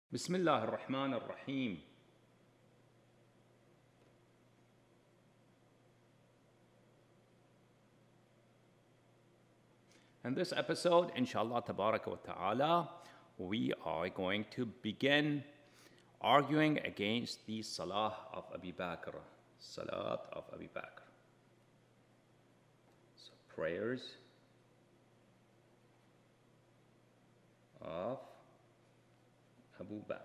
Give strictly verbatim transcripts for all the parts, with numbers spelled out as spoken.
بسم الله الرحمن الرحيم. In this episode, inshallah tabaraka wa ta'ala, we are going to begin arguing against the Salah of Abu Bakr. Salah of Abu Bakr. So prayers of Abu Bakr.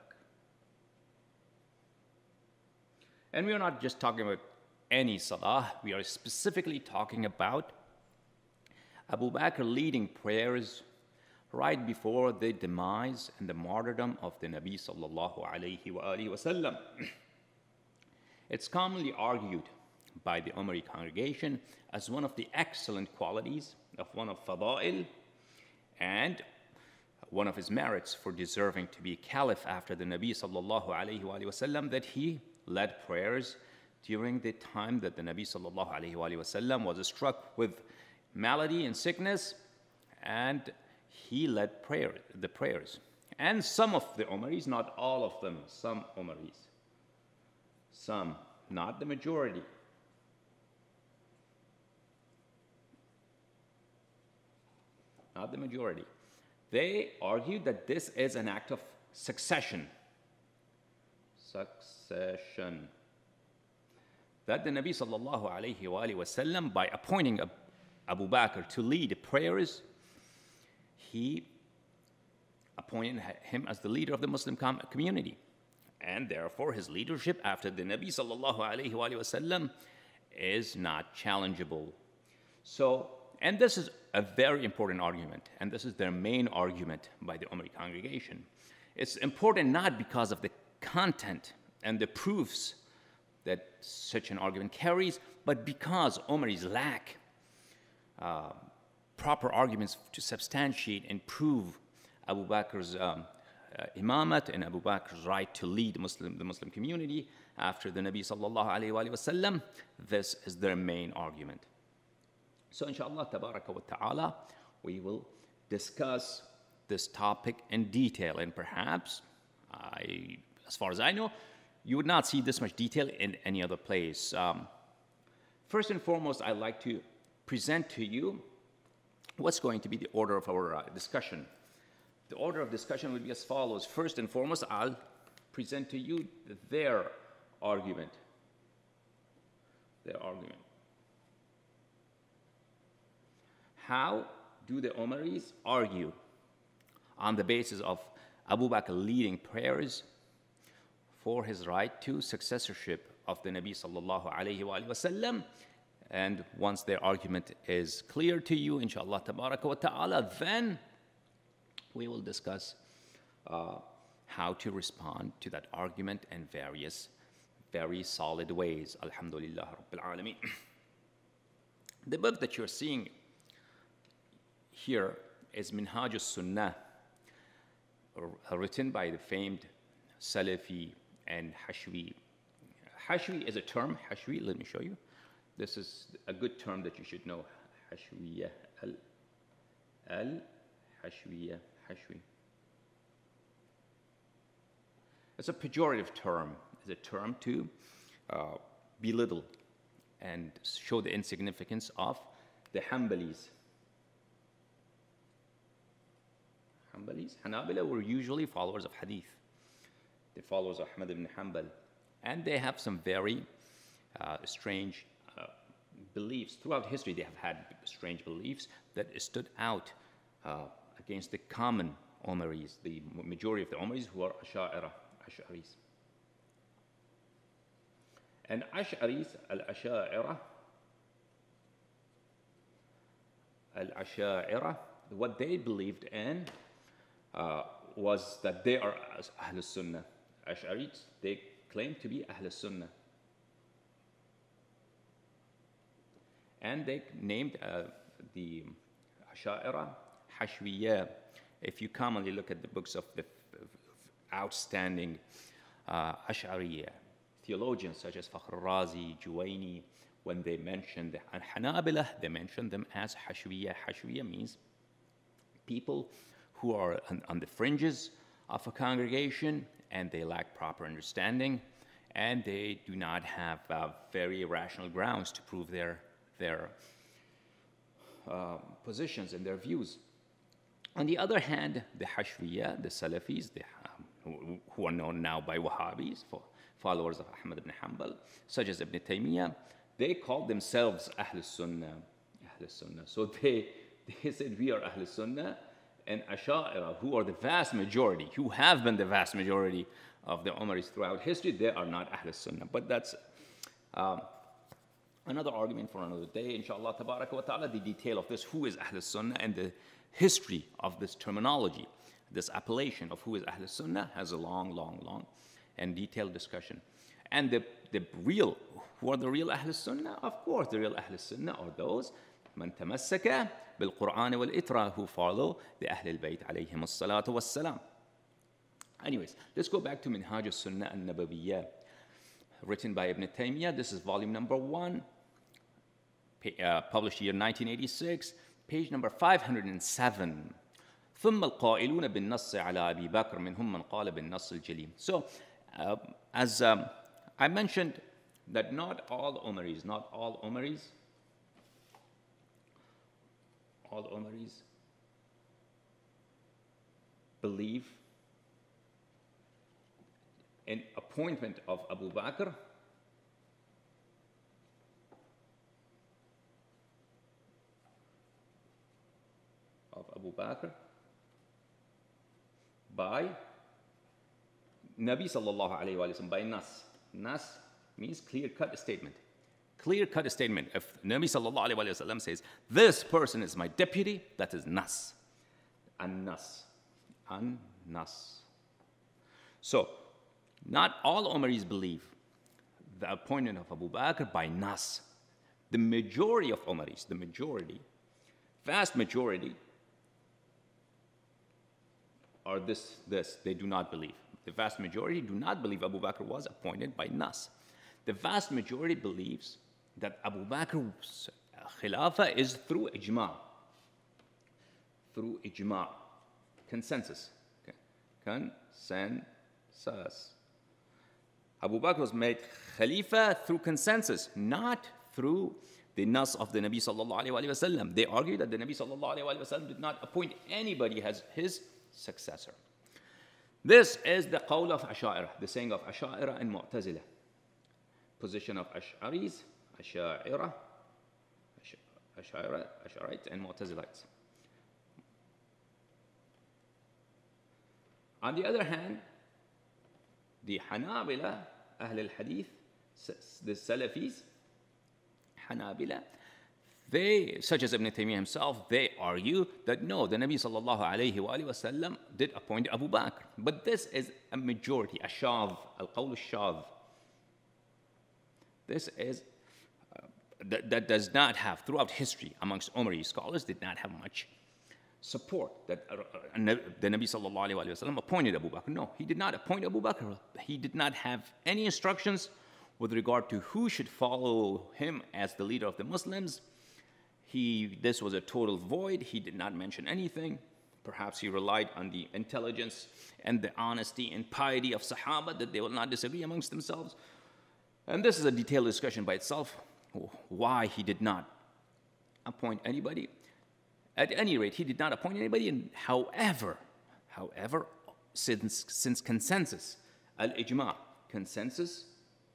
And we are not just talking about any Salah, we are specifically talking about Abu Bakr leading prayers right before the demise and the martyrdom of the Nabi sallallahu alayhi wa alihi wa sallam. It's commonly argued by the Omari congregation as one of the excellent qualities of one of Fada'il and one of his merits for deserving to be caliph after the Nabi sallallahu alayhi wa sallam, that he led prayers during the time that the Nabi sallallahu alayhi wa sallam was struck with malady and sickness, and he led prayer, the prayers. And some of the Umaris, not all of them, some Umaris, some, not the majority, not the majority. They argued that this is an act of succession. Succession. That the Nabi sallallahu alayhi wa sallam, by appointing a Abu Bakr to lead prayers, he appointed him as the leader of the Muslim community. And therefore his leadership after the Nabi sallallahu alayhi wa sallam is not challengeable. So, and this is a very important argument, and this is their main argument by the Omari congregation. It's important not because of the content and the proofs that such an argument carries, but because Omaris lack Uh, proper arguments to substantiate and prove Abu Bakr's um, uh, imamat and Abu Bakr's right to lead Muslim, the Muslim community after the Nabi sallallahu alayhi wa sallam. This is their main argument. So inshallah tabaraka wa ta'ala, we will discuss this topic in detail, and perhaps, I, as far as I know, you would not see this much detail in any other place. Um, first and foremost, I'd like to present to you what's going to be the order of our uh, discussion. The order of discussion will be as follows. First and foremost, I'll present to you their argument. Their argument. How do the Umaris argue on the basis of Abu Bakr leading prayers for his right to successorship of the Nabi sallallahu alayhi wa sallam? And once their argument is clear to you, inshallah tabaraka wa ta'ala, then we will discuss uh, how to respond to that argument in various, very solid ways. Alhamdulillah Rabbil Alameen. The book that you're seeing here is Minhaj al-Sunnah, written by the famed Salafi and Hashwi. Hashwi is a term. Hashwi, let me show you. This is a good term that you should know. Hashwiyah. Al. Al. Hashwiyah. Hashwi. It's a pejorative term. It's a term to uh, belittle and show the insignificance of the Hanbalis. Hanbalis. Hanabila were usually followers of Hadith. The followers of Ahmad ibn Hanbal. And they have some very uh, strange beliefs. Throughout history, they have had strange beliefs that stood out uh, against the common Umaris, the majority of the Umaris who are Asha'ira, Ash'aris. And Ash'aris, Al-Asha'ira, Al-Asha'ira, what they believed in uh, was that they are Ahl Sunnah. Ash'aris, they claim to be Ahl Sunnah. And they named uh, the Asha'ira Hashwiyah. If you commonly look at the books of the outstanding uh, Ash'ariyah theologians such as Fakhr Razi, Juwayni, when they mentioned Hanabila, they mentioned them as Hashwiyah. Hashwiyah means people who are on, on the fringes of a congregation and they lack proper understanding, and they do not have uh, very rational grounds to prove their, their uh, positions and their views. On the other hand, the Hashwiyya, the Salafis, the, um, who are known now by Wahhabis, for followers of Ahmad ibn Hanbal, such as Ibn Taymiyyah, they called themselves Ahl Sunnah. Ahl Sunnah. So they, they said, we are Ahl Sunnah, and Asha'ira, who are the vast majority, who have been the vast majority of the Umaris throughout history, they are not Ahl Sunnah. But that's um, another argument for another day, inshallah, tabaraka wa ta'ala, the detail of this, who is Ahl Sunnah, and the history of this terminology, this appellation of who is Ahl Sunnah, has a long, long, long and detailed discussion. And the, the real, who are the real Ahl Sunnah? Of course, the real Ahl Sunnah are those من تمسك بالقرآن والإترى, who follow the Ahl al-Bayt عليهم الصلاة والسلام. Anyways, let's go back to Minhaj al-Sunnah al-Nabawiyyah, written by Ibn Taymiyyah. This is volume number one, uh, published year nineteen eighty-six, page number five hundred seven. ثم القائلون بالنص على أبي بكر منهم من قال بالنص الجليم. So, uh, as um, I mentioned, that not all Umaris, not all Umaris, all Umaris believe in appointment of Abu Bakr of Abu Bakr by Nabi sallallahu alayhi wa sallam, by Nas. Nas means clear-cut statement. Clear-cut statement. If Nabi sallallahu alayhi wa sallam says, this person is my deputy, that is Nas. An-Nas. An-Nas. So, not all Umaris believe the appointment of Abu Bakr by Nas. The majority of Umaris, the majority, vast majority, are this, this, they do not believe. The vast majority do not believe Abu Bakr was appointed by Nas. The vast majority believes that Abu Bakr's Khilafah is through ijma, through ijma, consensus, okay. Consensus. Abu Bakr was made Khalifa through consensus, not through the Nas of the Nabi sallallahu alayhi wa sallam. They argue that the Nabi sallallahu alayhi wa sallam did not appoint anybody as his successor. This is the qawl of Asha'ira, the saying of Asha'ira and Mu'tazila. Position of Ash'aris, Asha'ira, Asha'ira, Ash'arites, and Mu'tazilites. On the other hand, the Hanabila, Ahl al-Hadith, the Salafis, Hanabila, they, such as Ibn Taymiyyah himself, they argue that no, the Nabi sallallahu alayhi wa sallam did appoint Abu Bakr. But this is a majority, a shav, al-qawl al-shav. This is, uh, that, that does not have, throughout history, amongst Umari scholars, did not have much support that uh, the Nabi sallallahu alayhi wa sallam appointed Abu Bakr. No, he did not appoint Abu Bakr. He did not have any instructions with regard to who should follow him as the leader of the Muslims. He, this was a total void. He did not mention anything. Perhaps he relied on the intelligence and the honesty and piety of Sahaba, that they will not disagree amongst themselves. And this is a detailed discussion by itself, why he did not appoint anybody. At any rate, he did not appoint anybody. And however, however, since, since consensus, al-ijma, consensus,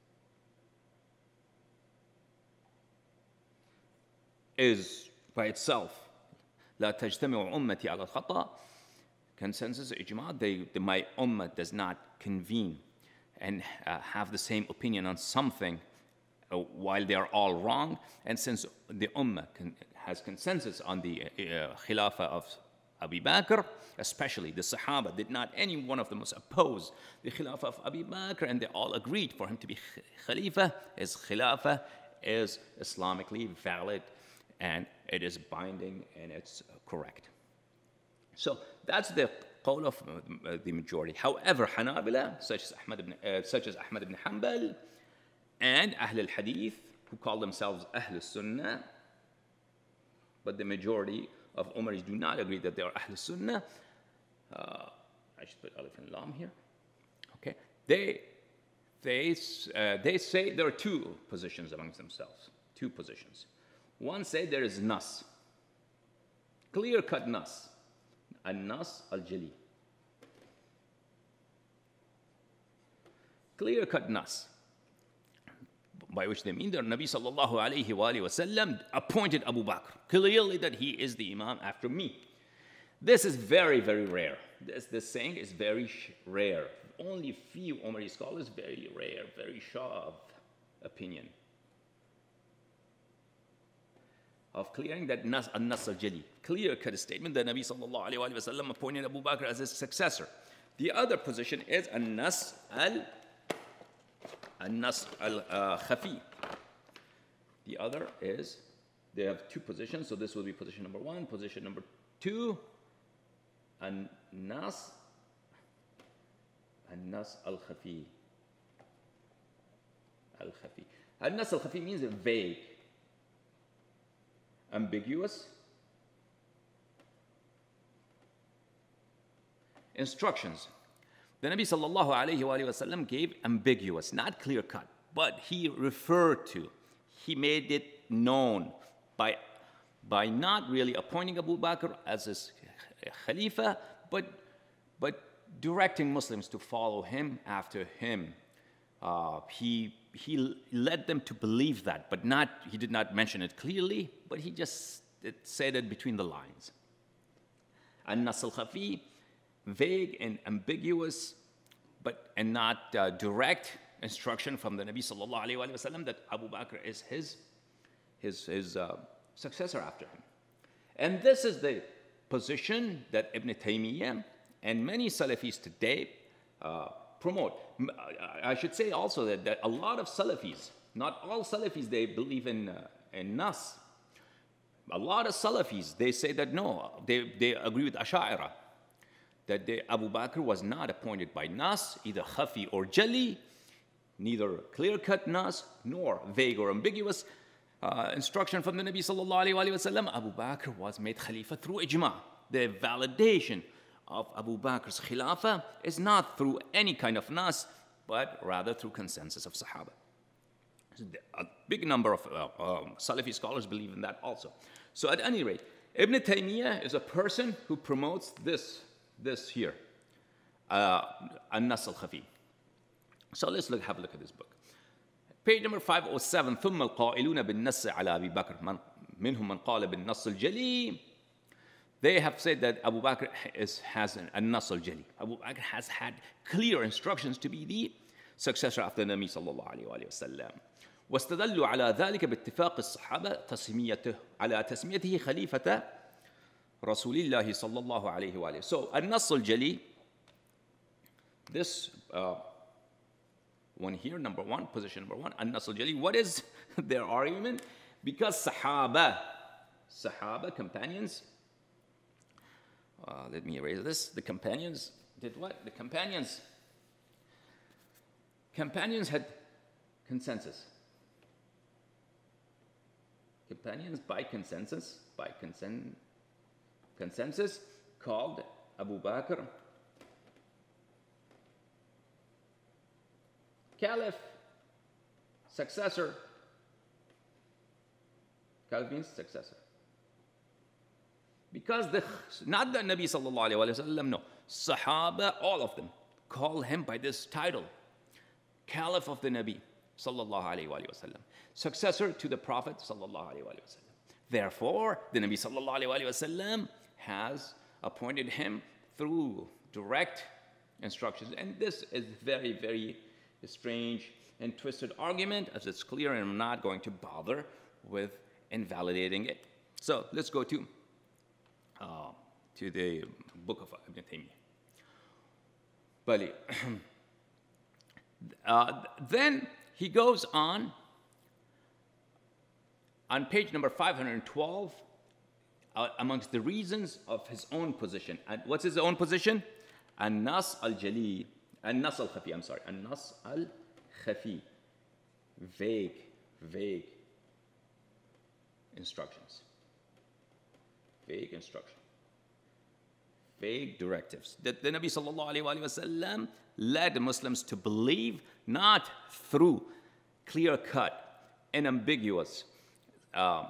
is by itself, لا تجتمع أمتي على الخطأ, consensus, ijma, they, the, my ummah does not convene and uh, have the same opinion on something uh, while they are all wrong. And since the ummah con has consensus on the uh, Khilafah of Abu Bakr, especially the Sahaba, did not any one of them oppose the Khilafah of Abu Bakr, and they all agreed for him to be Khalifa. His Khilafah is Islamically valid, and it is binding, and it's correct. So that's the qawl of uh, the majority. However, Hanabila, such as Ahmad ibn, uh, such as Ahmad ibn Hanbal, and Ahl al-Hadith, who call themselves Ahl al-Sunnah, but the majority of Umaris do not agree that they are Ahl al-Sunnah. Uh, I should put Alif and Lam here. Okay. they, they, uh, they say there are two positions amongst themselves, two positions. One say there is nas, clear-cut nas, an-nas al-jali. Clear-cut nas, by which they mean that Nabi sallallahu alayhi wa alayhi wa sallam appointed Abu Bakr, clearly that he is the imam after me. This is very, very rare. This, this saying is very rare. Only few Omari scholars, very rare, very sharp opinion of clearing that nas an-nas al-jali, clear-cut statement that Nabi sallallahu alayhi wa sallam appointed Abu Bakr as his successor. The other position is an-nas al an-nas al-khafi. The other is, they have two positions, so this will be position number one. Position number two, an-nas an-nas al-khafi. Al-khafi. An-nas al-khafi means vague, ambiguous instructions. The Nabi sallallahu alayhi wa sallam gave ambiguous, not clear-cut, but he referred to, he made it known by, by not really appointing Abu Bakr as his Khalifa, but, but directing Muslims to follow him after him. Uh, he, he led them to believe that, but not, he did not mention it clearly, but he just it said it between the lines. An-nas al-khafi, vague and ambiguous, but and not uh, direct instruction from the Nabi sallallahu alayhi wa sallam that Abu Bakr is his, his, his uh, successor after him. And this is the position that Ibn Taymiyyah and many Salafis today uh, promote. I should say also that, that a lot of Salafis, not all Salafis, they believe in, uh, in Nas. A lot of Salafis, they say that no, they, they agree with Ash'ari, that they, Abu Bakr was not appointed by Nas, either Khafi or Jali, neither clear-cut Nas, nor vague or ambiguous uh, instruction from the Nabi sallallahu alayhi wa sallam. Abu Bakr was made Khalifa through ijma. The validation of Abu Bakr's Khilafah is not through any kind of Nas, but rather through consensus of Sahaba. A big number of uh, um, Salafi scholars believe in that also. So at any rate, Ibn Taymiyyah is a person who promotes this, this here, uh, An-Nas al-Khafi. So let's look, have a look at this book. Page number five oh seven, ثم القائلون بالنص على أبي بكر منهم من قال بالنص الجلي. They have said that Abu Bakr is, has an, a nas al-jali. Abu Bakr has had clear instructions to be the successor after the Nabi sallallahu alayhi wa sallam. واستدلوا على ذلك باتفاق الصحابة تسميته على تسميته خليفة رسول الله صلى الله عليه وآله. So النص الجلي, this uh, one here, number one, position number one, النص الجلي. What is their argument? Because Sahaba, Sahaba, companions, uh, let me erase this. The companions did what? The companions, companions had consensus. Companions by consensus, by consen consensus, called Abu Bakr Caliph, successor. Caliph means successor. Because the, not the Nabi sallallahu alayhi wa sallam, no, Sahaba, all of them, call him by this title, Caliph of the Nabi sallallahu alayhi wa sallam, successor to the Prophet sallallahu alayhi wa sallam. Therefore, the Nabi sallallahu alayhi wa sallam has appointed him through direct instructions. And this is very, very strange and twisted argument, as it's clear, and I'm not going to bother with invalidating it. So let's go to, uh, to the book of Ibn Taymiyyah. But uh, then he goes on, on page number five hundred twelve, uh, amongst the reasons of his own position. And what's his own position? An-Nas al-Jali, An-Nas al-Khafi, I'm sorry, An-Nas al-Khafi, vague, vague instructions. Vague instruction. vague directives. That the Nabi sallallahu alayhi wa sallam led Muslims to believe not through clear-cut, unambiguous, uh,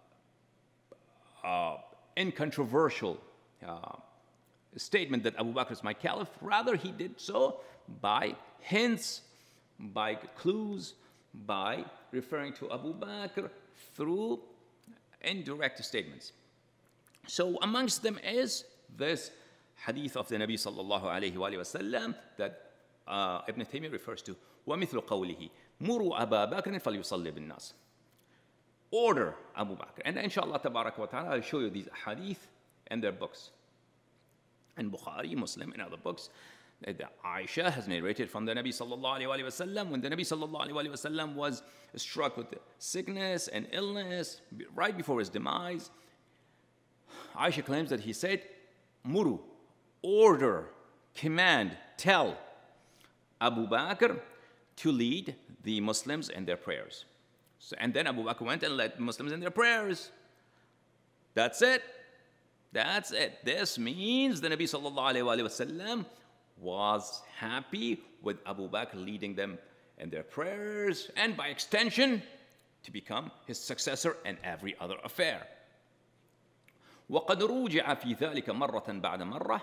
uh, incontroversial uh, statement that Abu Bakr is my caliph. Rather, he did so by hints, by clues, by referring to Abu Bakr through indirect statements. So amongst them is this hadith of the Nabi sallallahu alayhi wa sallam that uh, Ibn Taymiyyah refers to. وَمِثْلُ قَوْلِهِ مُرُوا أَبَا بَكْرٍ فَلْيُصَلِّ بِالنَّاسِ. Order Abu Bakr. And inshallah tabarak wa ta'ala, I'll show you these hadith and their books. And Bukhari, Muslim, and other books. Aisha has narrated from the Nabi sallallahu alayhi wa sallam when the Nabi sallallahu alayhi wa sallam was struck with sickness and illness right before his demise. Aisha claims that he said, Muru, order, command, tell Abu Bakr to lead the Muslims in their prayers. So, and then Abu Bakr went and led Muslims in their prayers. That's it. That's it. This means the Nabi sallallahu alayhi wa sallam was happy with Abu Bakr leading them in their prayers, and by extension, to become his successor in every other affair. وَقَدْ رُوجِعَ فِي ذَلِكَ مَرَّةً بَعْدَ مَرَّةٍ.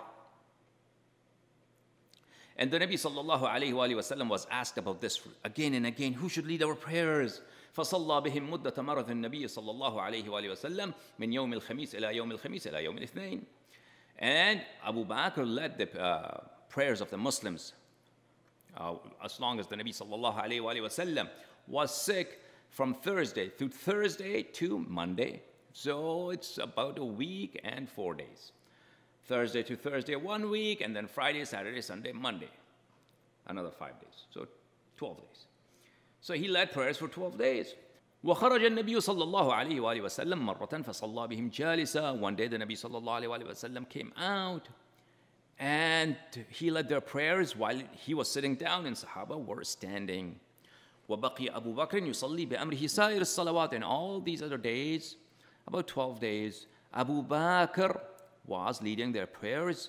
And the Nabi sallallahu alayhi wa sallam was asked about this again and again, who should lead our prayers? فصلى بهم مدة مرض النبي صلى الله عليه وآله وسلم من يوم الخميس إلى يوم الخميس إلى يوم الاثنين. And Abu Bakr led the uh, prayers of the Muslims uh, as long as the Nabi sallallahu alayhi wa sallam was sick from Thursday through Thursday to Monday. So it's about a week and four days. Thursday to Thursday one week, and then Friday, Saturday, Sunday, Monday. Another five days. So twelve days. So he led prayers for twelve days. وخرج النبي صلى الله عليه وآله وسلم مرة فصلى بهم جالسا. One day the Nabi صلى الله عليه وآله وسلم came out and he led their prayers while he was sitting down and Sahaba were standing. وبقي أبو بكر يصلي بأمره سائر الصلوات. And all these other days, about twelve days, Abu Bakr was leading their prayers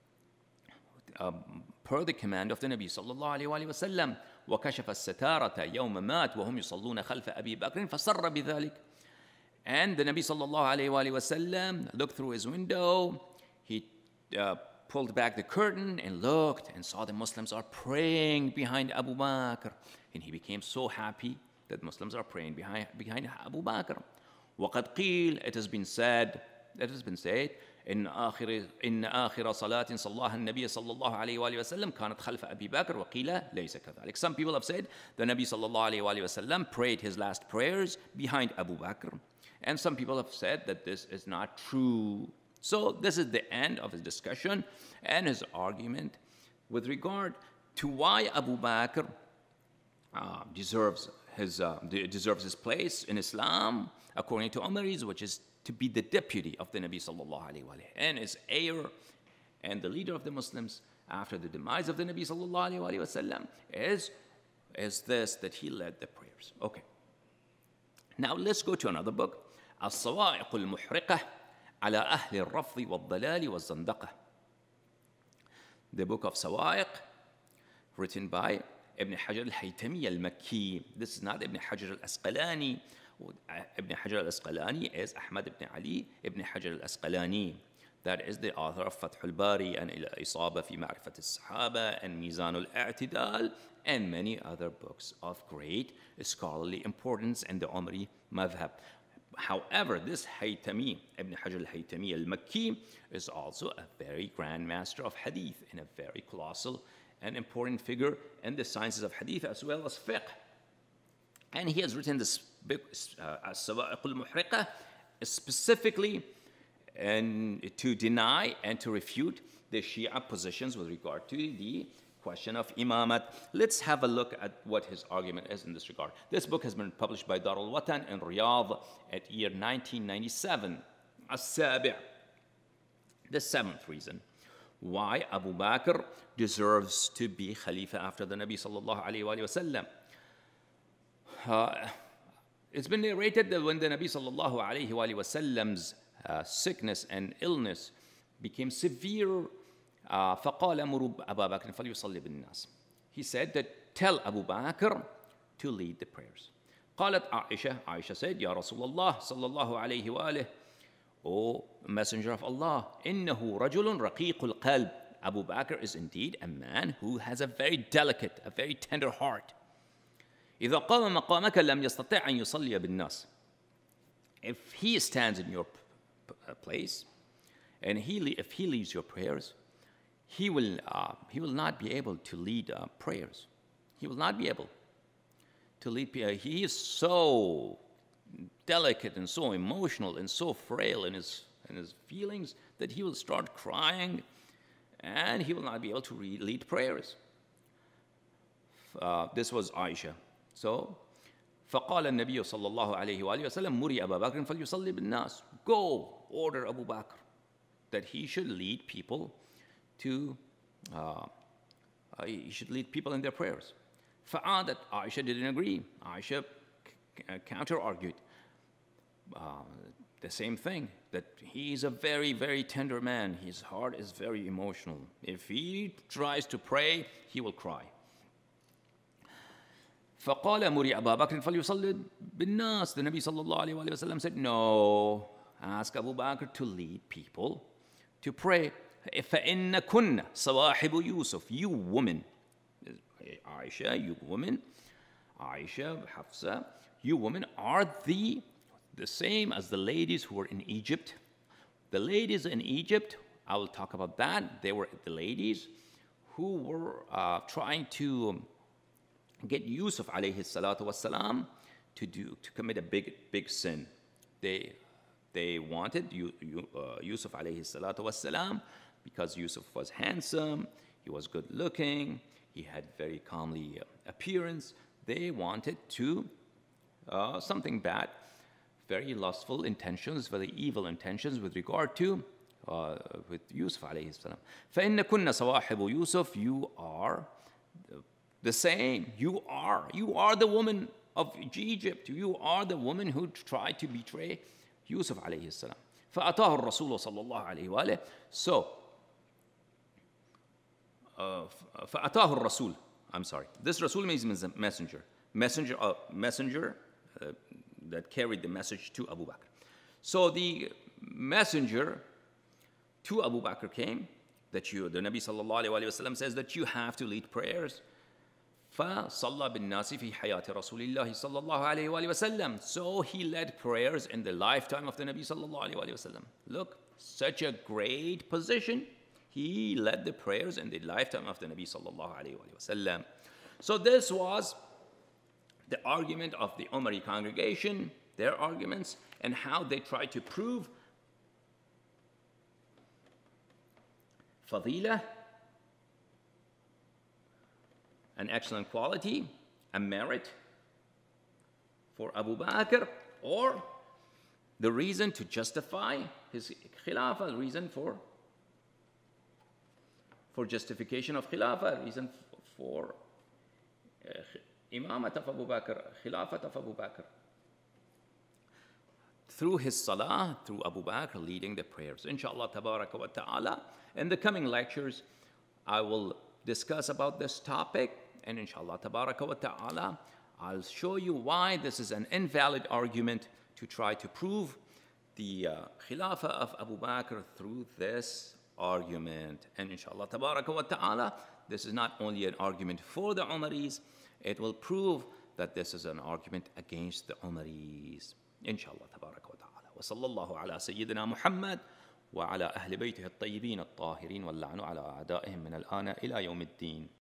um, per the command of the Nabi sallallahu alayhi wa sallam. وكشف الستارة يوم مات وهم يصلون خلف أبي بكر فسر بذلك. And the Nabi sallallahu alayhi wa sallam looked through his window. He uh, pulled back the curtain and looked and saw the Muslims are praying behind Abu Bakr. And he became so happy that Muslims are praying behind, behind Abu Bakr. وقد قيل, it has been said, it has been said, إن آخر إن آخر صلاة صلاها النبي صلى الله عليه وآله وسلم كانت خلف أبي بكر وقيل ليس كذلك. Some people have said the Nabi صلى الله عليه وآله وسلم prayed his last prayers behind Abu Bakr, and some people have said that this is not true. So this is the end of his discussion and his argument with regard to why Abu Bakr uh, deserves his uh, deserves his place in Islam according to Umaris, which is to be the deputy of the Nabi sallallahu alayhi wa sallam and his heir and the leader of the Muslims after the demise of the Nabi sallallahu alayhi wa sallam is, is this, that he led the prayers. Okay. Now let's go to another book. الصواعق المحرقة على أهل الرفض والضلال والزندقة. The book of Sawa'iq, written by Ibn Hajar al-Haytami al-Makki. This is not Ibn Hajar al-Asqalani. Ibn Hajar al-Asqalani is Ahmad ibn Ali ibn Hajar al-Asqalani. That is the author of Fath al-Bari and Isaba fi Ma'rifat al-Sahaba and Mizan al-I'tidal and many other books of great scholarly importance in the Umari madhab. However, this Haytami, Ibn Hajar al-Haytami al-Makki, is also a very grand master of hadith and a very colossal and important figure in the sciences of hadith as well as fiqh. And he has written this book, As-Sawa'iq al-Muhriqah, specifically and to deny and to refute the Shia positions with regard to the question of imamat. Let's have a look at what his argument is in this regard. This book has been published by Darul Watan in Riyadh at year nineteen ninety-seven. As-Sabi', the seventh reason why Abu Bakr deserves to be Khalifa after the Nabi sallallahu alayhi wa sallam. Uh, it's been narrated that when the Nabi sallallahu alayhi wa sallam's uh, sickness and illness became severe. Uh, فقال مروا أبا بكر فليصلي بالناس. He said that tell Abu Bakr to lead the prayers. قالت عائشة, Aisha said, يا رسول الله صلى الله عليه وآله, O Messenger of Allah, إنه رجل رقيق القلب. Abu Bakr is indeed a man who has a very delicate, a very tender heart. إذا قام مقامك لم يستطع أن يصلي بالناس. If he stands in your place, and he, if he leads your prayers, he will, uh, he will not be able to lead uh, prayers. He will not be able to lead prayers. He is so delicate and so emotional and so frail in his, in his feelings that he will start crying and he will not be able to read, lead prayers. Uh, this was Aisha. So, فقال النبي صلى الله عليه وآله وسلم مري أبا بكر فليصلي بالناس. Go, order Abu Bakr that he should lead people to, uh, uh, he should lead people in their prayers. فعادت, Aisha didn't agree. Aisha counter-argued uh, the same thing, that he's a very, very tender man. His heart is very emotional. If he tries to pray, he will cry. فقال مري أبا بكر فليصلي بالناس. The Nabi sallallahu alayhi wa sallam said, no, ask Abu Bakr to lead people to pray. فإن كن صواحب يوسف. You women, Aisha, you women, Aisha, Hafsa, you women are the, the same as the ladies who were in Egypt. The ladies in Egypt, I will talk about that. They were the ladies who were uh, trying to get Yusuf alayhi salatu wassalam to do to commit a big big sin. They they wanted you, you, uh, Yusuf alayhi salatu wassalam because Yusuf was handsome, he was good looking, he had very comely uh, appearance. They wanted to uh, something bad, very lustful intentions, very evil intentions with regard to uh, with Yusuf alayhi salam. فإن كن صواحب يوسف. You are the, the same. You are. You are the woman of Egypt. You are the woman who tried to betray Yusuf alayhi salam. فأتاه الرسول صلى الله عليه وآله. So, uh, فأتاه الرسول. I'm sorry. This Rasul means messenger. Messenger, uh, messenger uh, that carried the message to Abu Bakr. So the messenger to Abu Bakr came that you, the Nabi sallallahu alayhi wa sallam says that you have to lead prayers. فصلى بالناس في حياة رسول الله صلى الله عليه وآله وسلم. So he led prayers in the lifetime of the Nabi صلى الله عليه وآله وسلم. Look, such a great position. He led the prayers in the lifetime of the Nabi صلى الله عليه وآله وسلم. So this was the argument of the Omari congregation, their arguments, and how they tried to prove fadila, an excellent quality, a merit for Abu Bakr, or the reason to justify his khilafah, the reason for, for justification of khilafah, reason for uh, imamat of Abu Bakr, khilafat of Abu Bakr. Through his salah, through Abu Bakr leading the prayers. Inshallah, tabaraka wa ta'ala. In the coming lectures, I will discuss about this topic. And inshallah, tabaraka wa ta'ala, I'll show you why this is an invalid argument to try to prove the uh, khilafah of Abu Bakr through this argument. And inshallah, tabaraka wa ta'ala, this is not only an argument for the Umaris, it will prove that this is an argument against the Umaris. Inshallah, tabaraka wa ta'ala. Wa sallallahu ala sayyidina Muhammad wa ala ahli baytihi at-tayyibin at-tahirin wal la'nu ala a'da'ihim min al-ana ila yawm ad-din.